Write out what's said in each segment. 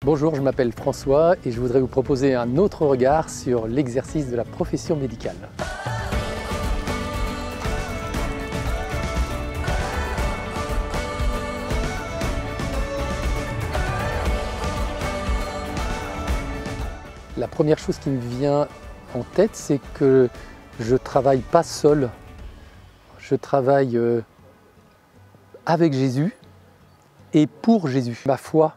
Bonjour, je m'appelle François et je voudrais vous proposer un autre regard sur l'exercice de la profession médicale. La première chose qui me vient en tête, c'est que je ne travaille pas seul. Je travaille avec Jésus et pour Jésus. Ma foi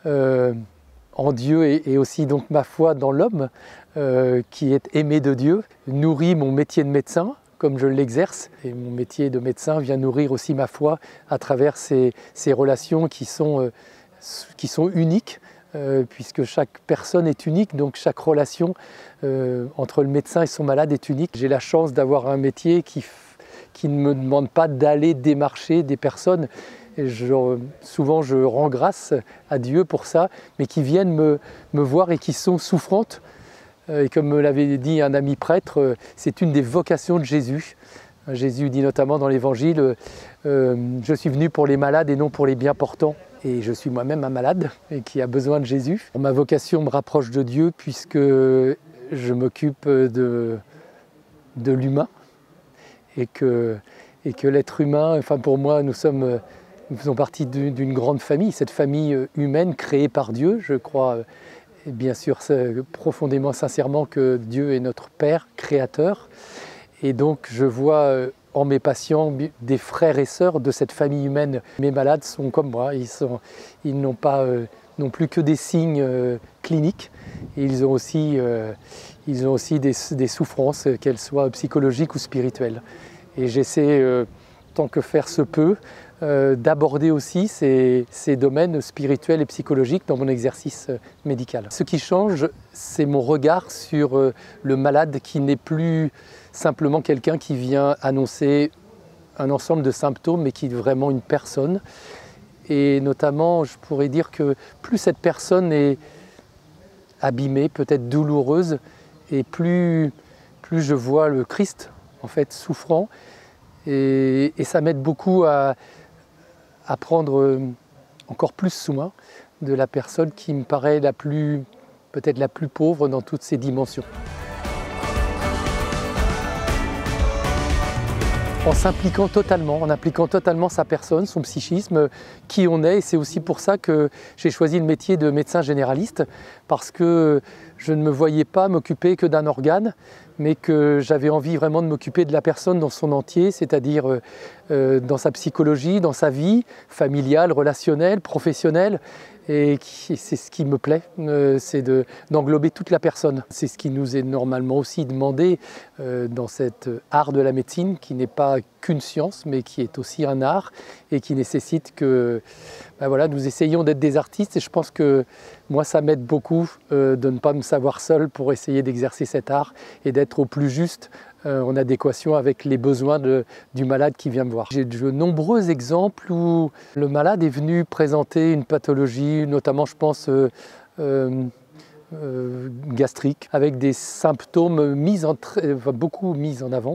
en Dieu et aussi donc ma foi dans l'homme qui est aimé de Dieu nourrit mon métier de médecin comme je l'exerce. Et mon métier de médecin vient nourrir aussi ma foi à travers ces relations qui sont uniques. Puisque chaque personne est unique, donc chaque relation entre le médecin et son malade est unique. J'ai la chance d'avoir un métier qui ne me demande pas d'aller démarcher des personnes. Et souvent je rends grâce à Dieu pour ça, mais qui viennent me voir et qui sont souffrantes. Et comme me l'avait dit un ami prêtre, c'est une des vocations de Jésus. Jésus dit notamment dans l'Évangile « Je suis venu pour les malades et non pour les bien portants ». Et je suis moi-même un malade et qui a besoin de Jésus. Ma vocation me rapproche de Dieu puisque je m'occupe de l'humain et que l'être humain, enfin pour moi, nous faisons partie d'une grande famille, cette famille humaine créée par Dieu. Je crois bien sûr profondément, sincèrement que Dieu est notre Père, Créateur. Et donc je vois en mes patients des frères et sœurs de cette famille humaine. Mes malades sont comme moi, ils n'ont pas non plus que des signes cliniques, ils ont aussi des souffrances, qu'elles soient psychologiques ou spirituelles. Et j'essaie, tant que faire se peut, d'aborder aussi ces domaines spirituels et psychologiques dans mon exercice médical. Ce qui change, c'est mon regard sur le malade qui n'est plus simplement quelqu'un qui vient annoncer un ensemble de symptômes, mais qui est vraiment une personne. Et notamment, je pourrais dire que plus cette personne est abîmée, peut-être douloureuse, et plus je vois le Christ en fait souffrant. Et ça m'aide beaucoup à prendre encore plus soin de la personne qui me paraît peut-être la plus pauvre dans toutes ses dimensions. En s'impliquant totalement, en impliquant totalement sa personne, son psychisme, qui on est. Et c'est aussi pour ça que j'ai choisi le métier de médecin généraliste, parce que je ne me voyais pas m'occuper que d'un organe, mais que j'avais envie vraiment de m'occuper de la personne dans son entier, c'est-à-dire dans sa psychologie, dans sa vie familiale, relationnelle, professionnelle. Et c'est ce qui me plaît, c'est d'englober toute la personne. C'est ce qui nous est normalement aussi demandé dans cet art de la médecine, qui n'est pas qu'une science, mais qui est aussi un art et qui nécessite que nous essayions d'être des artistes. Et je pense que moi, ça m'aide beaucoup de ne pas me savoir seul pour essayer d'exercer cet art et d'être au plus juste en adéquation avec les besoins du malade qui vient me voir. J'ai de nombreux exemples où le malade est venu présenter une pathologie, notamment je pense gastrique, avec des symptômes beaucoup mis en avant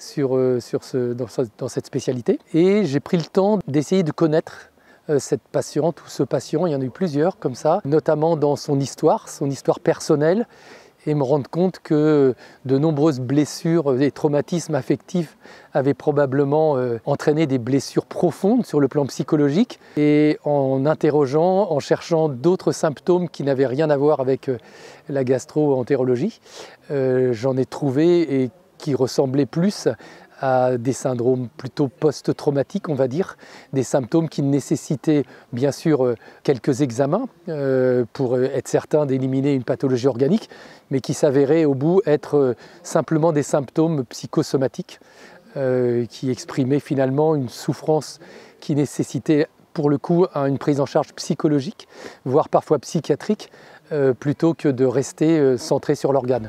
dans cette spécialité. Et j'ai pris le temps d'essayer de connaître cette patiente ou ce patient, il y en a eu plusieurs comme ça, notamment dans son histoire personnelle, et me rendre compte que de nombreuses blessures et traumatismes affectifs avaient probablement entraîné des blessures profondes sur le plan psychologique. Et en interrogeant, en cherchant d'autres symptômes qui n'avaient rien à voir avec la gastro-entérologie, j'en ai trouvé et qui ressemblaient plus à des syndromes plutôt post-traumatiques, on va dire, des symptômes qui nécessitaient bien sûr quelques examens pour être certain d'éliminer une pathologie organique, mais qui s'avéraient au bout être simplement des symptômes psychosomatiques qui exprimaient finalement une souffrance qui nécessitait pour le coup une prise en charge psychologique, voire parfois psychiatrique, plutôt que de rester centré sur l'organe.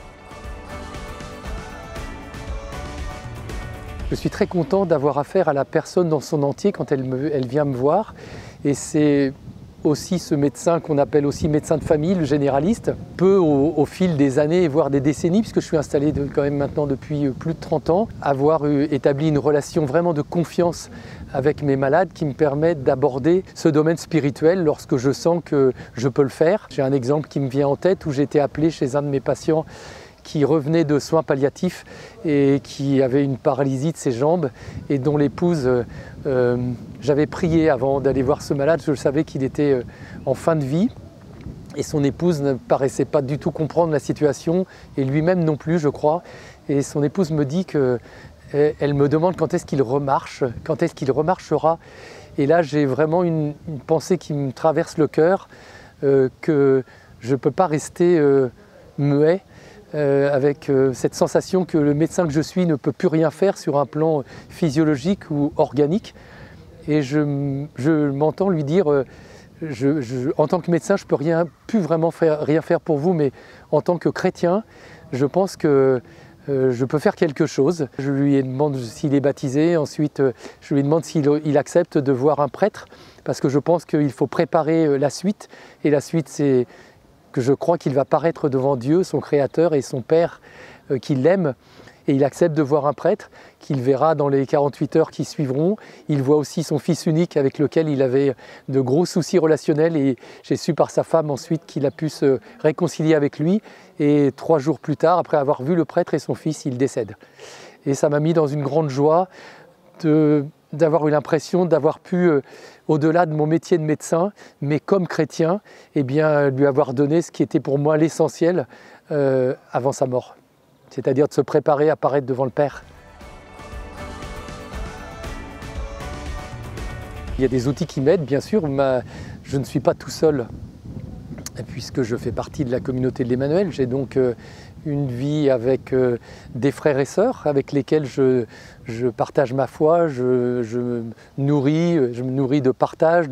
Je suis très content d'avoir affaire à la personne dans son entier quand elle vient me voir. Et c'est aussi ce médecin qu'on appelle aussi médecin de famille, le généraliste, peut au fil des années, voire des décennies, puisque je suis installé quand même maintenant depuis plus de 30 ans, avoir établi une relation vraiment de confiance avec mes malades qui me permet d'aborder ce domaine spirituel lorsque je sens que je peux le faire. J'ai un exemple qui me vient en tête où j'ai été appelé chez un de mes patients qui revenait de soins palliatifs et qui avait une paralysie de ses jambes et dont l'épouse, j'avais prié avant d'aller voir ce malade, je savais qu'il était en fin de vie et son épouse ne paraissait pas du tout comprendre la situation et lui-même non plus, je crois. Et son épouse me dit elle me demande quand est-ce qu'il remarche, quand est-ce qu'il remarchera. Et là j'ai vraiment une pensée qui me traverse le cœur, que je ne peux pas rester muet avec cette sensation que le médecin que je suis ne peut plus rien faire sur un plan physiologique ou organique. Et je m'entends lui dire, en tant que médecin, je ne peux plus vraiment rien faire pour vous, mais en tant que chrétien, je pense que je peux faire quelque chose. Je lui demande s'il est baptisé, ensuite je lui demande s'il accepte de voir un prêtre, parce que je pense qu'il faut préparer la suite, et la suite c'est que je crois qu'il va paraître devant Dieu, son Créateur et son Père qui l'aime, et il accepte de voir un prêtre qu'il verra dans les 48 heures qui suivront. Il voit aussi son fils unique avec lequel il avait de gros soucis relationnels, et j'ai su par sa femme ensuite qu'il a pu se réconcilier avec lui, et 3 jours plus tard, après avoir vu le prêtre et son fils, il décède. Et ça m'a mis dans une grande joie d'avoir eu l'impression d'avoir pu, au-delà de mon métier de médecin, mais comme chrétien, eh bien, lui avoir donné ce qui était pour moi l'essentiel avant sa mort, c'est-à-dire de se préparer à paraître devant le Père. Il y a des outils qui m'aident, bien sûr, mais je ne suis pas tout seul, puisque je fais partie de la communauté de l'Emmanuel. J'ai donc une vie avec des frères et sœurs avec lesquels je partage ma foi, je me nourris de partage,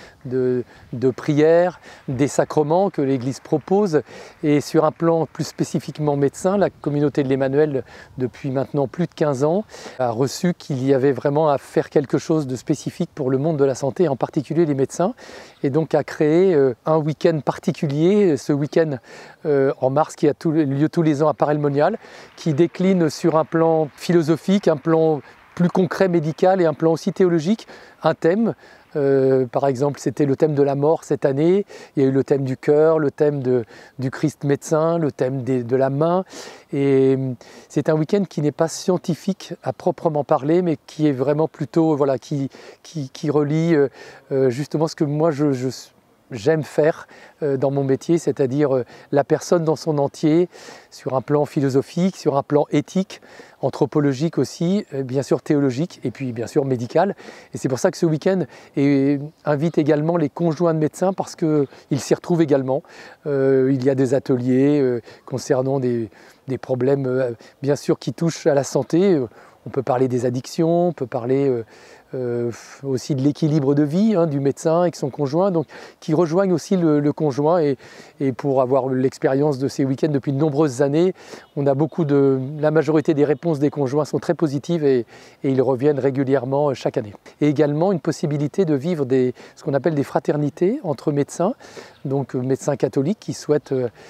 de prières, des sacrements que l'Église propose. Et sur un plan plus spécifiquement médecin, la communauté de l'Emmanuel, depuis maintenant plus de 15 ans, a reçu qu'il y avait vraiment à faire quelque chose de spécifique pour le monde de la santé, en particulier les médecins, et donc a créé un week-end particulier, ce week-end en mars qui a lieu tous les ans à Paray-le-Monial, qui décline sur un plan philosophique, un plan plus concret médical et un plan aussi théologique, un thème. Par exemple, c'était le thème de la mort cette année, il y a eu le thème du cœur, le thème du Christ médecin, le thème de la main. Et c'est un week-end qui n'est pas scientifique à proprement parler, mais qui est vraiment plutôt, voilà, qui relie justement ce que moi j'aime faire dans mon métier, c'est-à-dire la personne dans son entier, sur un plan philosophique, sur un plan éthique, anthropologique aussi, bien sûr théologique, et puis bien sûr médical. Et c'est pour ça que ce week-end invite également les conjoints de médecins, parce qu'ils s'y retrouvent également. Il y a des ateliers concernant des problèmes bien sûr qui touchent à la santé. On peut parler des addictions, on peut parler aussi de l'équilibre de vie du médecin avec son conjoint, donc qui rejoignent aussi le conjoint. Et pour avoir l'expérience de ces week-ends depuis de nombreuses années, on a la majorité des réponses des conjoints sont très positives et ils reviennent régulièrement chaque année. Et également une possibilité de vivre ce qu'on appelle des fraternités entre médecins, donc médecins catholiques qui souhaitent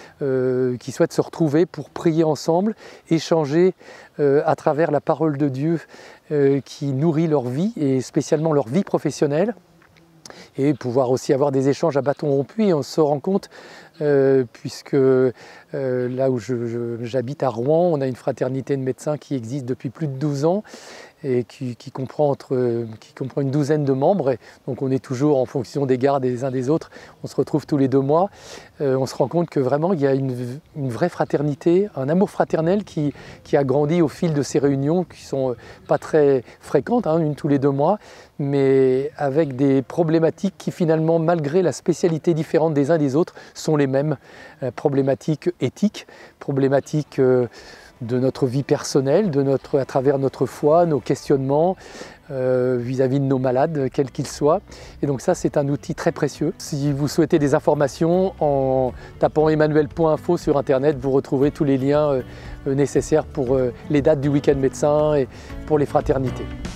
se retrouver pour prier ensemble, échanger à travers la parole de Dieu qui nourrit leur vie et spécialement leur vie professionnelle, et pouvoir aussi avoir des échanges à bâtons rompus. Et on se rend compte, puisque là où j'habite à Rouen, on a une fraternité de médecins qui existe depuis plus de 12 ans et qui comprend une douzaine de membres. Et donc on est toujours en fonction des gardes des uns des autres, on se retrouve tous les 2 mois. On se rend compte que vraiment il y a une vraie fraternité, un amour fraternel qui a grandi au fil de ces réunions qui sont pas très fréquentes, une tous les 2 mois, mais avec des problématiques qui finalement, malgré la spécialité différente des uns des autres, sont les mêmes. Problématiques éthiques, problématiques de notre vie personnelle, à travers notre foi, nos questionnements vis-à-vis de nos malades, quels qu'ils soient. Et donc ça, c'est un outil très précieux. Si vous souhaitez des informations, en tapant emmanuel.info sur Internet, vous retrouverez tous les liens nécessaires pour les dates du week-end médecin et pour les fraternités.